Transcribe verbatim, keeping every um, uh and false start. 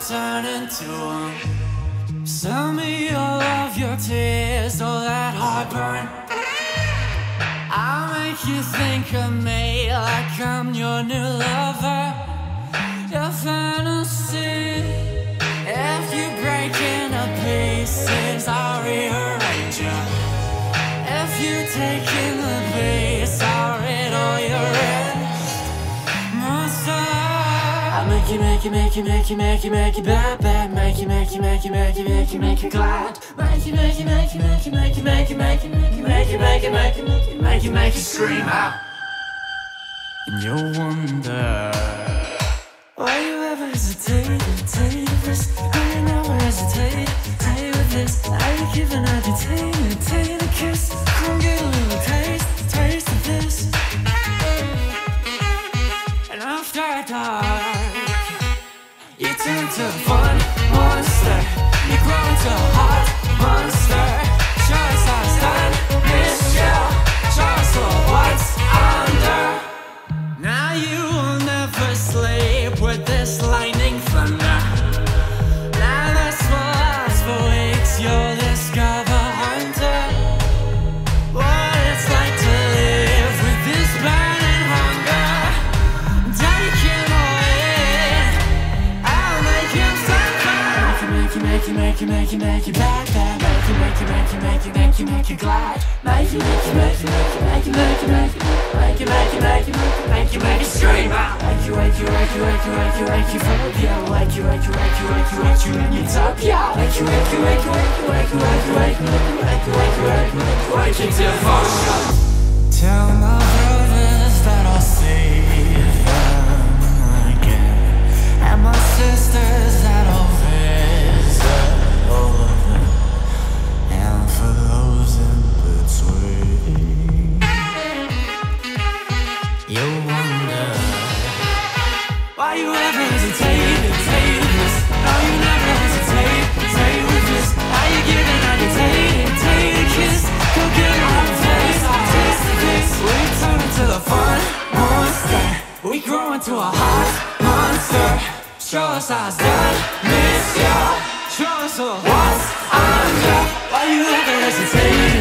turn into them. Send me all of your tears, all that heartburn. I'll make you think of me like I'm your new lover, your fantasy. If you break into pieces, I'll rearrange you. If you take in the piece, I'll riddle your wrist. Monster, I'll make you, make you, make you, make you, make you, make you bad, bad. Make you, make you, make you, make you, make you, make you glad. Make you, make you, make you, make you, make you, make you, make you, make you, make you, make you, make you, make you, make you, make you scream out. And you'll wonder why you ever hesitate, hesitate with this. Why you never hesitate, hesitate with this. Are you giving out your tated, tated kiss? Come get a little taste, taste of this. And after dark, you turn to a fun monster. You grow into a hot monster. Show us how it's done, miss you. Show us what's under. Now you will never sleep with this lightning thunder. Now this will last for weeks. You'll discover hunter. What it's like to live with this burning hunger. Taking away, I'll make him suffer. Make you, make you, make you, make you, make you bad, bad. Make you, make you, make you, make you, make you, make you glad. Make you, make you, make you, make you, make you, make you, make you, make you, make you, make you, make you, make you scream out. Wake you, wake you, wake you, wake you, wake you, wake you, phobia. Wake you, wake you, wake you, wake you, wake you in utopia. Wake you, wake you, wake you, wake you, wake you, wake you, wake you, wake you, wake you, wake you, wake you, wake you till devotion. Tell my brothers that I'll save them again, and my sisters that I'll visit all of them, and for those in between, you wonder why you ever hesitate, hesitate with this. No, you never hesitate, hesitate with this. How you giving out your tated, tated kiss? Go get it on your face, taste of this. We turn into the fun monster. We grow into a hot monster. Show us how it's done, miss you. Show us what's under. Why you ever hesitate?